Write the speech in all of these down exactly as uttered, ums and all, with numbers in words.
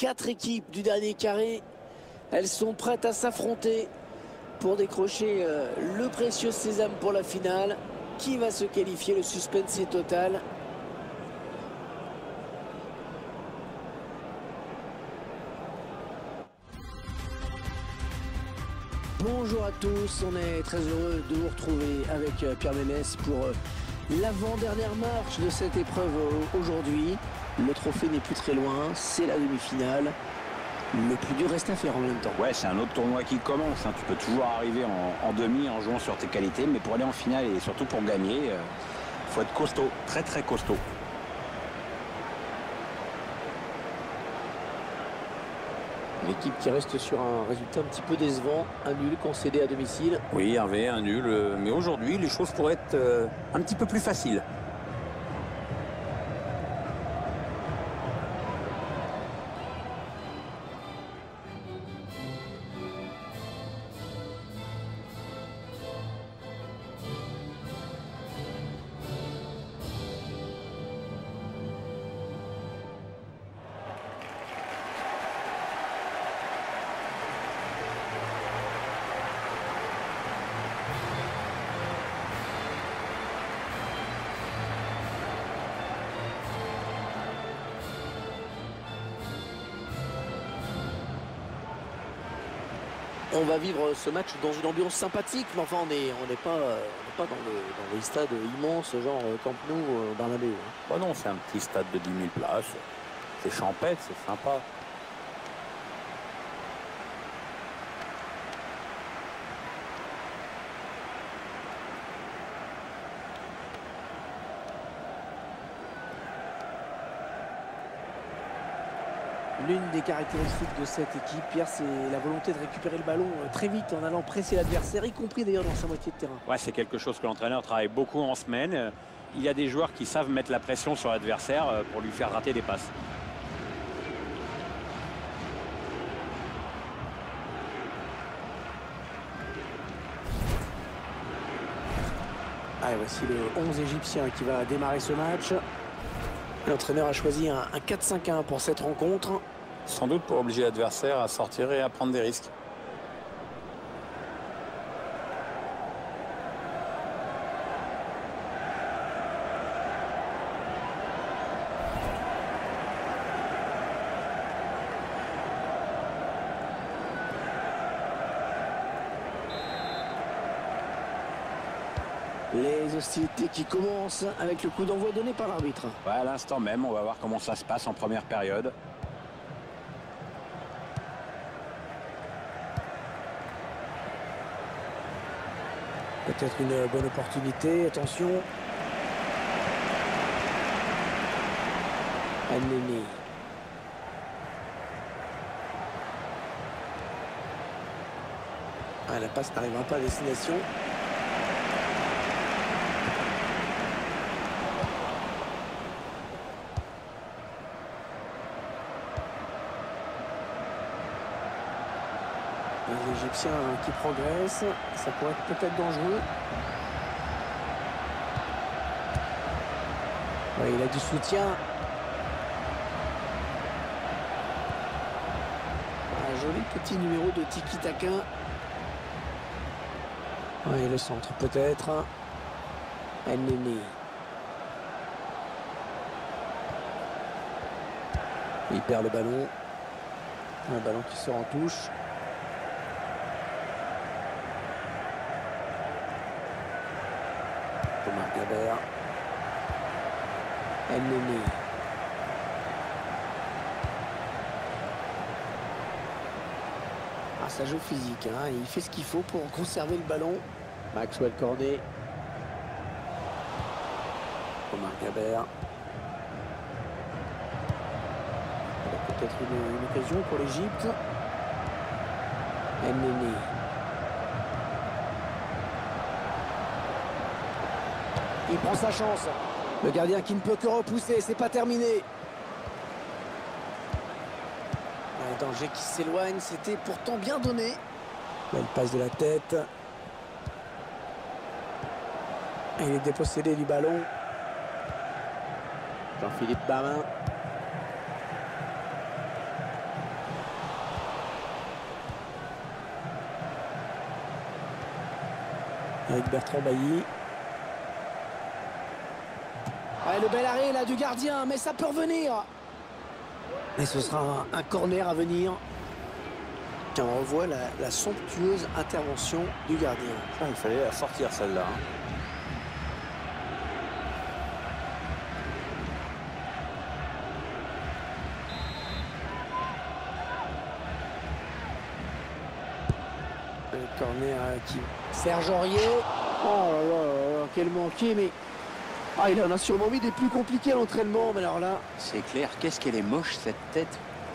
quatre équipes du dernier carré. Elles sont prêtes à s'affronter pour décrocher euh, le précieux sésame pour la finale. Qui va se qualifier? Le suspense est total. Bonjour à tous, on est très heureux de vous retrouver avec euh, Pierre Ménès pour euh, l'avant-dernière marche de cette épreuve euh, aujourd'hui. Le trophée n'est plus très loin, c'est la demi-finale. Le plus dur reste à faire en même temps. Ouais, c'est un autre tournoi qui commence. Hein. Tu peux toujours arriver en, en demi en jouant sur tes qualités, mais pour aller en finale et surtout pour gagner, il euh, faut être costaud, très très costaud. L'équipe qui reste sur un résultat un petit peu décevant, un nul concédé à domicile. Oui, un V, un nul, euh, mais aujourd'hui les choses pourraient être euh, un petit peu plus faciles. On va vivre ce match dans une ambiance sympathique, mais enfin on n'est on n'est pas, on n'est pas dans, le, dans les stades immenses, genre Camp Nou, euh, Bernabéu. Hein. Oh non, c'est un petit stade de dix mille places. C'est champêtre, c'est sympa. L'une des caractéristiques de cette équipe, Pierre, c'est la volonté de récupérer le ballon très vite en allant presser l'adversaire, y compris d'ailleurs dans sa moitié de terrain. Ouais, c'est quelque chose que l'entraîneur travaille beaucoup en semaine. Il y a des joueurs qui savent mettre la pression sur l'adversaire pour lui faire rater des passes. Ah, voici le onze égyptien qui va démarrer ce match. L'entraîneur a choisi un, un quatre cinq un pour cette rencontre. Sans doute pour obliger l'adversaire à sortir et à prendre des risques. Les hostilités qui commencent avec le coup d'envoi donné par l'arbitre. Ouais, à l'instant même, on va voir comment ça se passe en première période. Peut-être une bonne opportunité, attention. Anneni. Ah, la passe n'arrivera pas à destination. Les Égyptiens qui progressent, ça pourrait être peut-être dangereux. Ouais, il a du soutien. Un joli petit numéro de tiki-taka. Ouais, le centre peut-être. Anneni. Il perd le ballon. Un ballon qui sort en touche. Thomas Gabert. Anneni. Ah, ça joue physique, hein. Il fait ce qu'il faut pour conserver le ballon. Maxwell Cornet. Thomas Gabert. Peut-être une, une occasion pour l'Égypte. Anneni. Il prend sa chance. Le gardien qui ne peut que repousser, c'est pas terminé. Un danger qui s'éloigne, c'était pourtant bien donné. Belle passe de la tête. Et il est dépossédé du ballon. Jean-Philippe Bamin. avec Bertrand Bailly. Ouais, le bel arrêt là du gardien, mais ça peut revenir. Et ce sera un, un corner à venir. Tiens, on revoit la, la somptueuse intervention du gardien. Ah, il fallait la sortir celle-là. Hein. Le corner qui... Serge Aurier. Oh là là, là quel manqué, mais... Ah, il en a sûrement mis des plus compliqués à l'entraînement, mais alors là... C'est clair, qu'est-ce qu'elle est moche cette tête.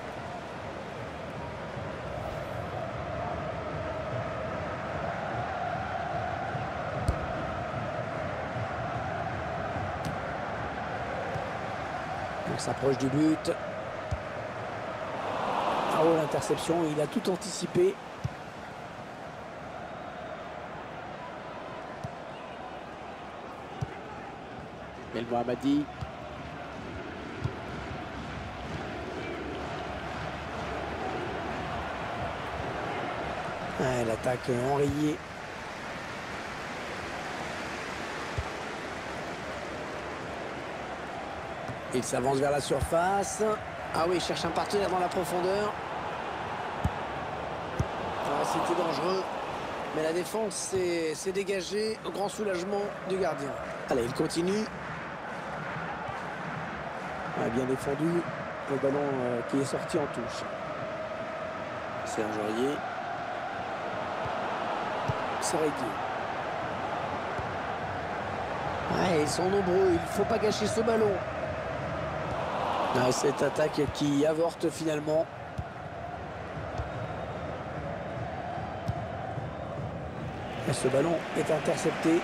On s'approche du but. Ah oh, l'interception, il a tout anticipé. El Mohammadi. Ah, l'attaque enrayée. Il s'avance vers la surface. Ah oui, il cherche un partenaire dans la profondeur. Ah, c'était dangereux. Mais la défense s'est dégagée au grand soulagement du gardien. Allez, il continue. Ah, bien défendu. Le ballon euh, qui est sorti en touche. Serge Aurier. Seredi. Ouais, ils sont nombreux. Il ne faut pas gâcher ce ballon. Ah, cette attaque qui avorte finalement. Et ce ballon est intercepté.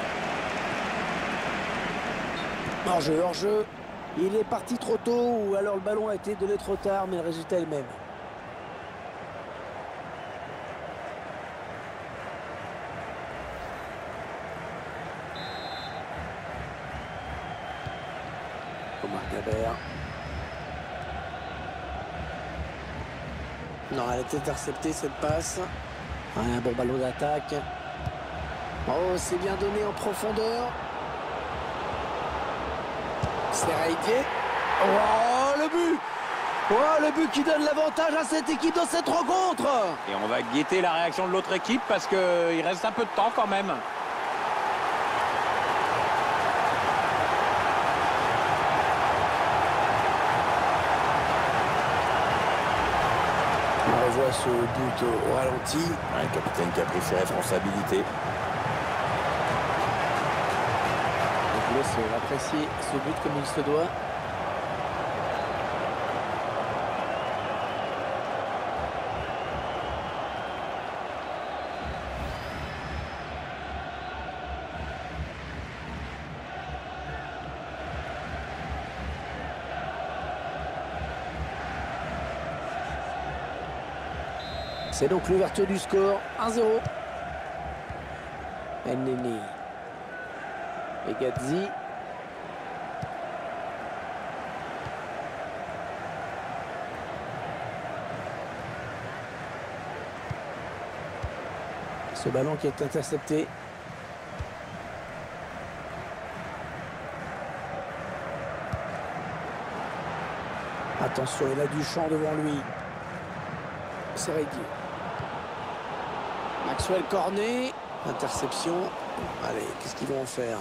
Hors-jeu, hors-jeu. Il est parti trop tôt ou alors le ballon a été donné trop tard, mais le résultat est le même. Omar Gabert. Non, elle est interceptée cette passe. Un bon ballon d'attaque. Oh, c'est bien donné en profondeur. C'est Raïdier. Oh, le but! Oh, le but qui donne l'avantage à cette équipe dans cette rencontre. Et on va guetter la réaction de l'autre équipe parce qu'il reste un peu de temps quand même. On revoit ce but au ralenti. Un capitaine qui a pris ses responsabilités. Je vous laisse apprécier ce but comme il se doit. C'est donc l'ouverture du score, un zéro. Enneni. Et Gadzi. Ce ballon qui est intercepté. Attention, il a du champ devant lui. C'est Réguier. Maxwell Cornet. Interception. Allez, qu'est-ce qu'ils vont en faire?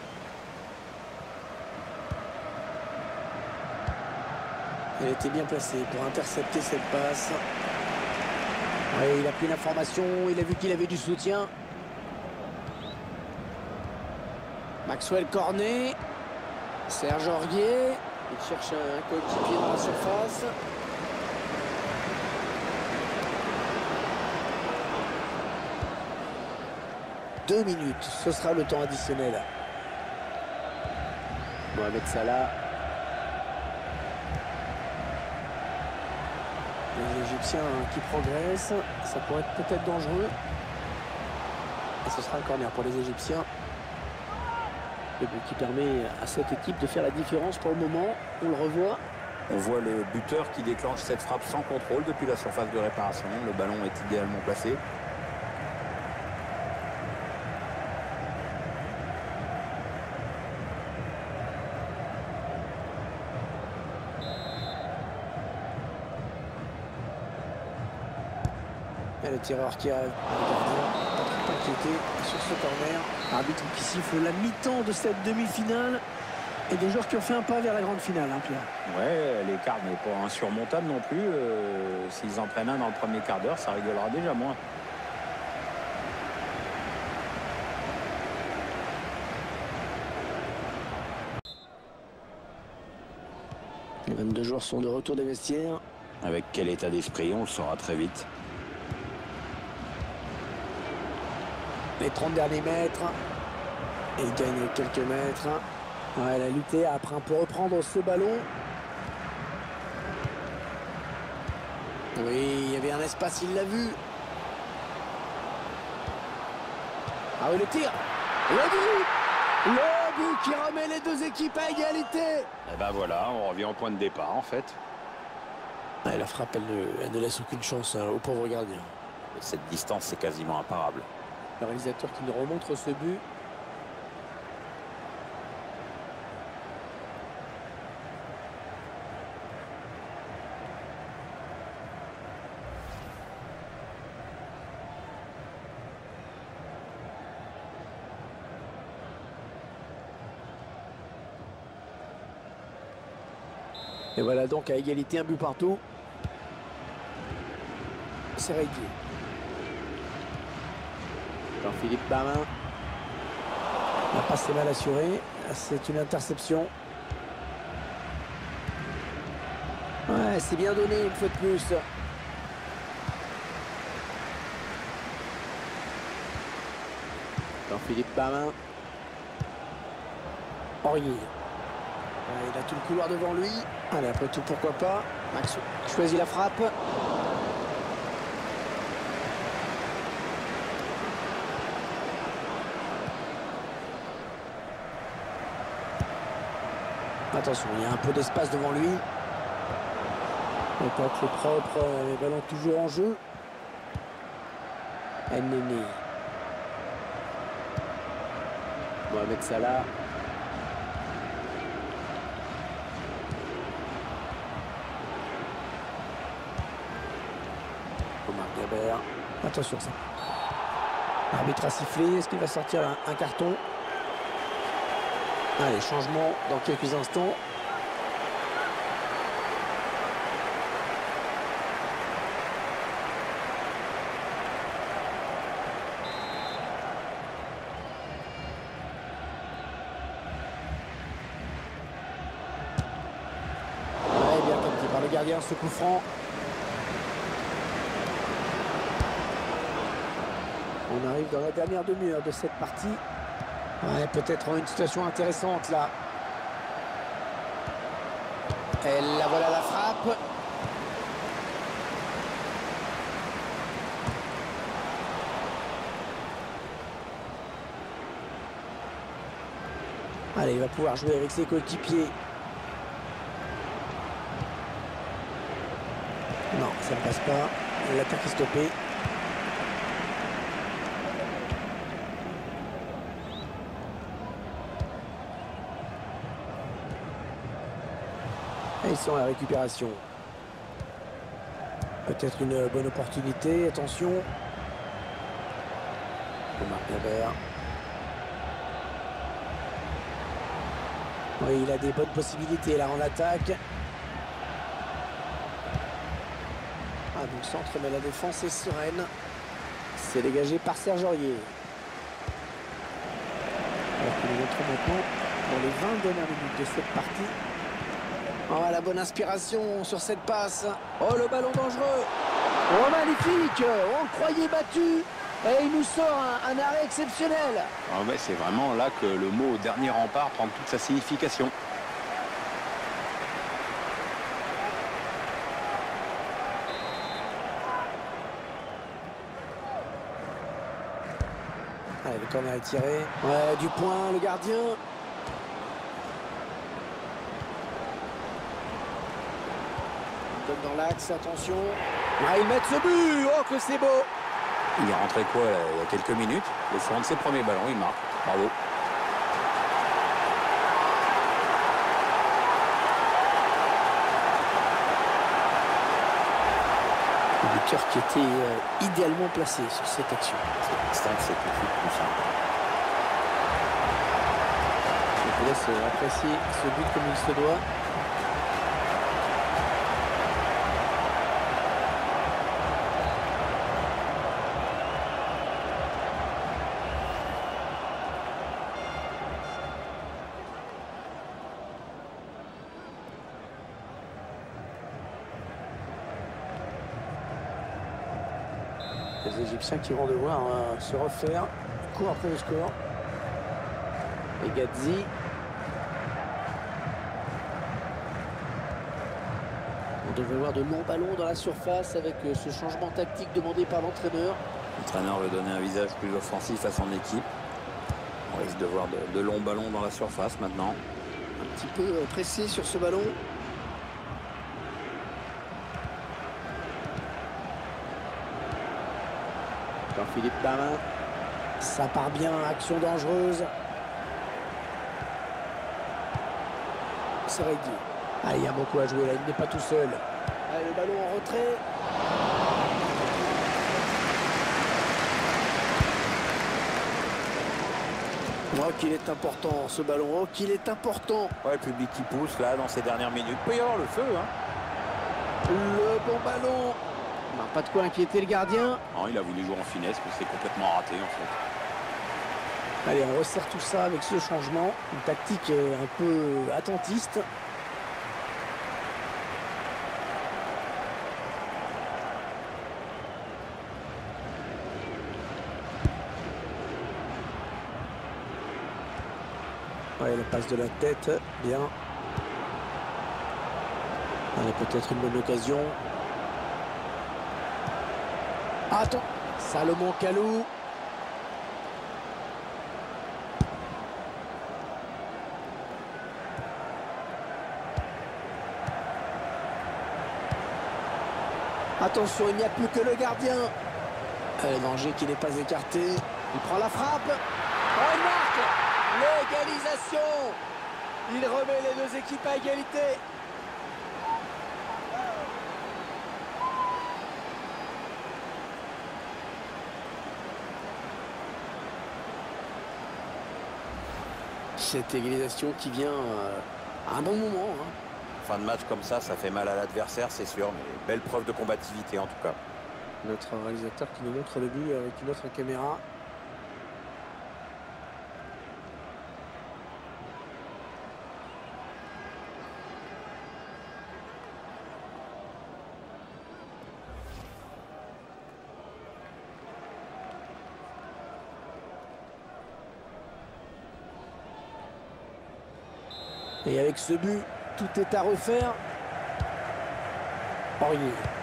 Elle était bien placée pour intercepter cette passe. Oui, il a pris l'information, il a vu qu'il avait du soutien. Maxwell Cornet. Serge Aurier. Il cherche un coéquipier dans la surface. Deux minutes, ce sera le temps additionnel. Mohamed Salah. Les Égyptiens qui progressent, ça pourrait être peut-être dangereux. Et ce sera un corner pour les Égyptiens. Le but qui permet à cette équipe de faire la différence pour le moment. On le revoit. On voit le buteur qui déclenche cette frappe sans contrôle depuis la surface de réparation. Le ballon est idéalement placé. Et le tireur qui arrive. Le gardien pas trop inquiété sur ce corner. Arbitre qui siffle la mi-temps de cette demi-finale. Et des joueurs qui ont fait un pas vers la grande finale, hein, Pierre. Ouais, l'écart n'est pas insurmontable non plus. Euh, S'ils en prennent un dans le premier quart d'heure, ça rigolera déjà moins. Les vingt-deux joueurs sont de retour des vestiaires. Avec quel état d'esprit, on le saura très vite. Les trente derniers mètres. Et il gagne quelques mètres. Ouais, elle a lutté après pour reprendre ce ballon. Oui, il y avait un espace, il l'a vu. Ah oui, le tir. Le but. Le but qui remet les deux équipes à égalité. Et ben voilà, on revient au point de départ en fait. Ouais, la frappe, elle ne, elle ne laisse aucune chance hein, au pauvre gardien. Cette distance, c'est quasiment imparable. Le réalisateur qui nous remontre ce but. Et voilà donc à égalité, un but partout. C'est réglé. Jean-Philippe Bamin. La passe est mal assurée. C'est une interception. Ouais, c'est bien donné une fois de plus. Jean-Philippe Bamin. Aurier. Il a tout le couloir devant lui. Allez, après tout, pourquoi pas. Max choisit la frappe. Attention, il y a un peu d'espace devant lui. Le tacle propre, les ballons toujours en jeu. Ennemi. Mohamed Salah. Omar Gabert. Attention ça. L'arbitre a sifflé. Est-ce qu'il va sortir un, un carton? Allez, changement dans quelques instants. Ouais, bien capté par le gardien, ce coup franc. On arrive dans la dernière demi-heure de cette partie. Ouais, peut-être une situation intéressante là. Et là voilà la frappe. Allez, il va pouvoir jouer avec ses coéquipiers. Non, ça ne passe pas. L'attaque est stoppée. Et ils sont à la récupération. Peut-être une bonne opportunité. Attention. Omar Gabert. Oui, il a des bonnes possibilités là en attaque. Ah, donc centre, mais la défense est sereine. C'est dégagé par Serge Aurier. Alors que nous montrons maintenant dans les vingt dernières minutes de cette partie. Oh, la bonne inspiration sur cette passe. Oh, le ballon dangereux. Oh, magnifique. On le croyait battu. Et il nous sort un, un arrêt exceptionnel. Ah ouais, c'est vraiment là que le mot dernier rempart prend toute sa signification. Allez, le corner est tiré. Ouais, du point, le gardien. Dans l'axe, attention. Ah, ils mettent ce but. Oh, que c'est beau. Il est rentré quoi là, il y a quelques minutes. Le fond de ses premiers ballons, il marque. Bravo. buteur qui était euh, idéalement placé sur cette action. C'est vrai que c'est tout de suite plus simple. Je vous laisse apprécier ce but comme il se doit. Les Égyptiens qui vont devoir euh, se refaire. Court après le score. Et Gadzi. On devrait voir de longs ballons dans la surface avec euh, ce changement tactique demandé par l'entraîneur. L'entraîneur veut donner un visage plus offensif à son équipe. On risque de voir de, de longs ballons dans la surface maintenant. Un petit peu euh, pressé sur ce ballon. Jean-Philippe Bamin, ça part bien, action dangereuse. C'est réglé. Ah, il y a beaucoup à jouer là, il n'est pas tout seul. Allez, le ballon en retrait. Oh, qu'il est important ce ballon, oh, qu'il est important. Ouais, le public qui pousse là dans ces dernières minutes. Il peut y avoir le feu, hein. Le bon ballon. Non, pas de quoi inquiéter le gardien. Non, il a voulu jouer en finesse, mais c'est complètement raté en fait. Allez, on resserre tout ça avec ce changement. Une tactique un peu attentiste. Ouais, la passe de la tête, bien. Allez, peut-être une bonne occasion. Attends, Salomon Kalou. Attention, il n'y a plus que le gardien. Le danger qui n'est pas écarté. Il prend la frappe. Oh, il marque. L'égalisation. Il remet les deux équipes à égalité. Cette égalisation qui vient euh, à un bon moment. Hein. Fin de match comme ça, ça fait mal à l'adversaire, c'est sûr, mais belle preuve de combativité en tout cas. Notre réalisateur qui nous montre le but avec une autre caméra. Et avec ce but, tout est à refaire. Aurier.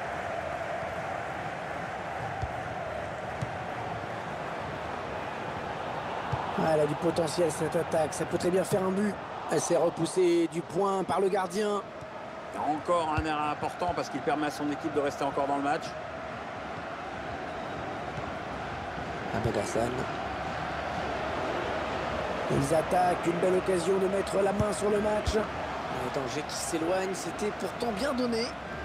Ah, elle a du potentiel cette attaque, ça peut très bien faire un but. Elle s'est repoussée du point par le gardien. Il y a encore un arrêt important parce qu'il permet à son équipe de rester encore dans le match. Ahmed Hassan. Ils attaquent, une belle occasion de mettre la main sur le match. Un danger qui s'éloigne, c'était pourtant bien donné.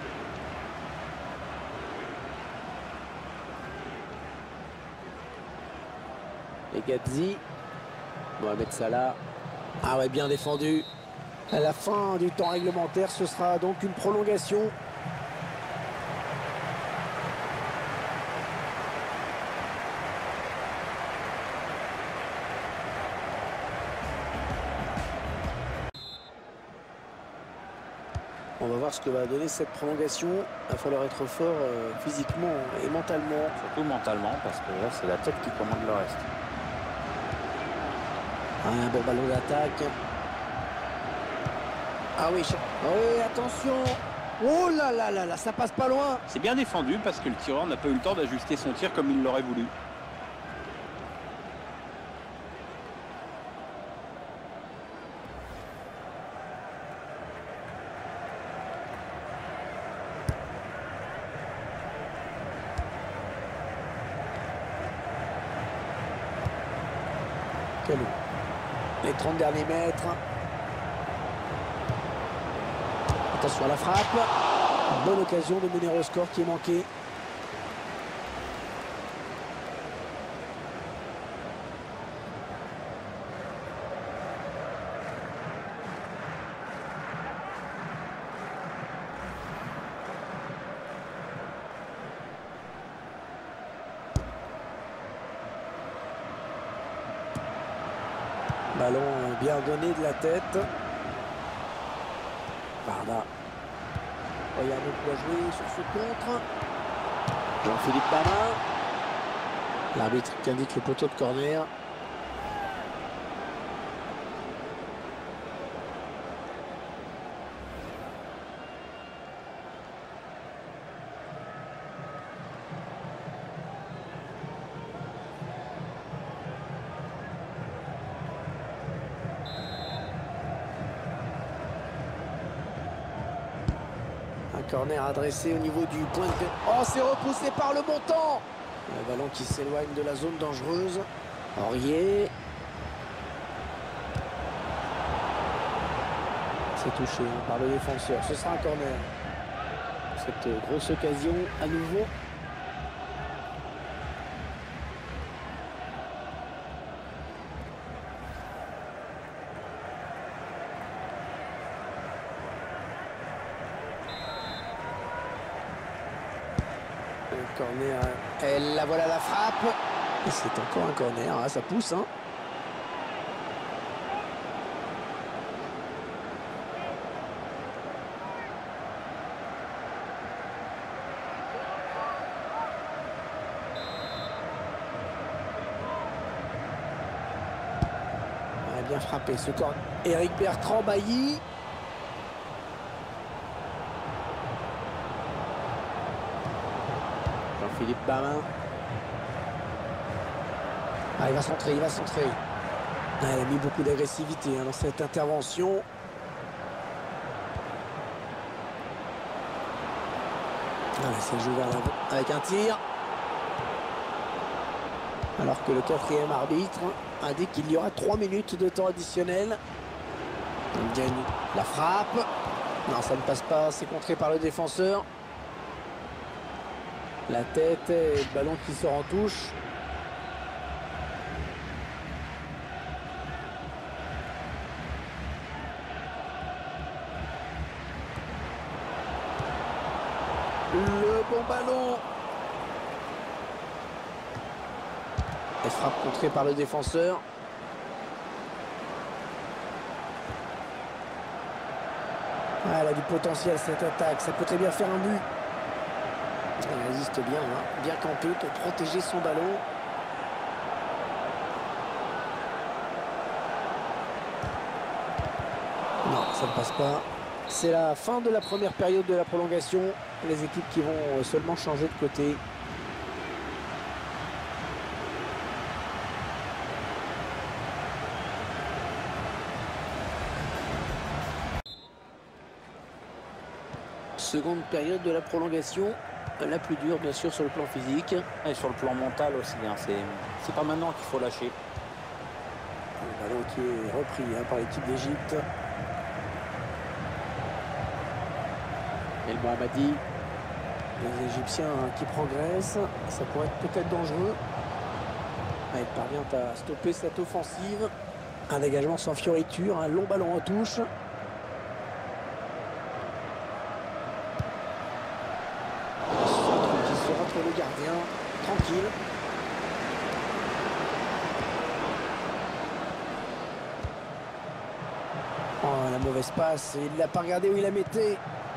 Et Gadzi. Mohamed Salah. Ah ouais, bien défendu. À la fin du temps réglementaire, ce sera donc une prolongation. On va voir ce que va donner cette prolongation. Il va falloir être fort euh, physiquement et mentalement. Surtout mentalement, parce que là, c'est la tête qui commande le reste. Un bon ballon d'attaque. Ah oui, oh oui, attention. Oh là là là là, ça passe pas loin. C'est bien défendu parce que le tireur n'a pas eu le temps d'ajuster son tir comme il l'aurait voulu. Kalou. Les trente derniers mètres. Attention à la frappe. Bonne occasion de mener au score qui est manqué. Ballon bien donné de la tête. Barda. Regardez quoi jouer sur ce contre. Jean-Philippe Bamin. L'arbitre qui indique le poteau de corner. Corner adressé au niveau du point de... Oh, c'est repoussé par le montant. Le ballon qui s'éloigne de la zone dangereuse. Aurier. C'est touché hein, par le défenseur. Ce sera un corner. Cette grosse occasion à nouveau. Corner, et la voilà la frappe. Et c'est encore un corner, hein, ça pousse. Hein. Ouais, bien frappé ce corner. Eric Bertrand Bailly. Philippe Bamin. Ah, il va centrer, il va centrer. Ah, il a mis beaucoup d'agressivité hein, dans cette intervention. Ah, c'est le jeu vers l'avant avec un tir. Alors que le quatrième arbitre indique qu'il y aura trois minutes de temps additionnel. On gagne la frappe. Non, ça ne passe pas, c'est contré par le défenseur. La tête et le ballon qui sort en touche. Le bon ballon. Et frappe contrée par le défenseur. Ah, elle a du potentiel cette attaque. Ça peut très bien faire un but. Il résiste bien, hein, bien campé pour protéger son ballon. Non, ça ne passe pas. C'est la fin de la première période de la prolongation. Les équipes qui vont seulement changer de côté. Seconde période de la prolongation. La plus dure, bien sûr, sur le plan physique. Et sur le plan mental aussi. Hein, c'est pas maintenant qu'il faut lâcher. Le ballon qui est repris hein, par l'équipe d'Égypte. El Mohammadi. Les Égyptiens hein, qui progressent. Ça pourrait être peut-être dangereux. Ah, il parvient à stopper cette offensive. Un dégagement sans fioriture. Un long ballon en touche. Entre le gardien, tranquille. Oh, la mauvaise passe, il l'a pas regardé où il la mettait.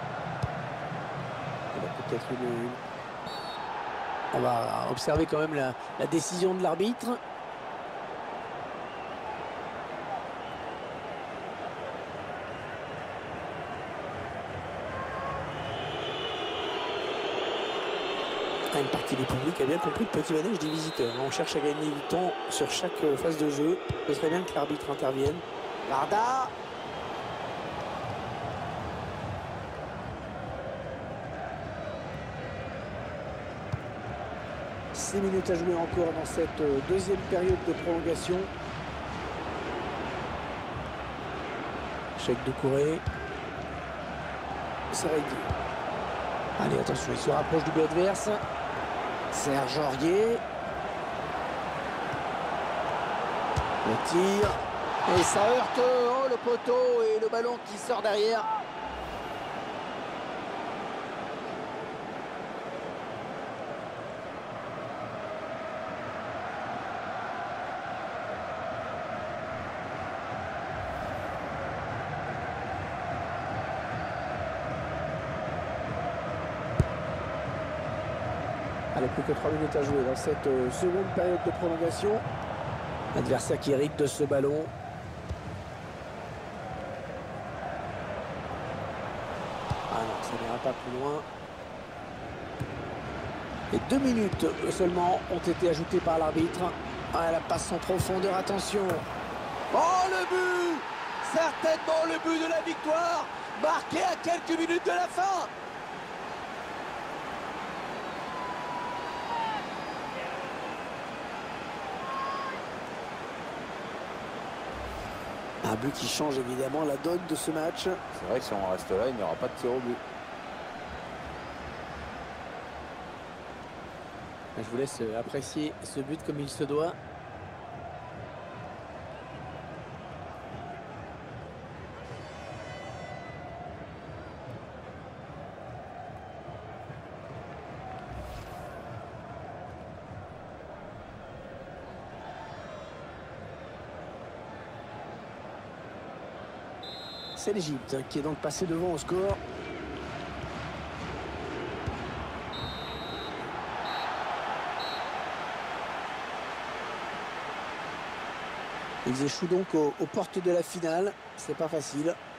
Il a peut-être une... On va observer quand même la, la décision de l'arbitre. Une partie du public a bien compris le petit manège des visiteurs. On cherche à gagner du temps sur chaque phase de jeu. Ce serait bien que l'arbitre intervienne. Barda. six minutes à jouer encore dans cette deuxième période de prolongation. Chèque de Corée. C'est réglé. Allez, attention, il se rapproche du but adverse. Serge Aurier. Le tir. Et ça heurte oh, le poteau et le ballon qui sort derrière. Allez, plus que trois minutes à jouer dans cette euh, seconde période de prolongation. L'adversaire qui hérite de ce ballon. Ah non, ça n'ira pas plus loin. Et deux minutes seulement ont été ajoutées par l'arbitre. Ah, la passe en profondeur, attention. Oh, le but! Certainement le but de la victoire, marqué à quelques minutes de la fin. Un but qui change évidemment la donne de ce match. C'est vrai que si on reste là, il n'y aura pas de tir au but. Je vous laisse apprécier ce but comme il se doit. C'est l'Égypte qui est donc passé devant au score. Ils échouent donc aux, aux portes de la finale. C'est pas facile.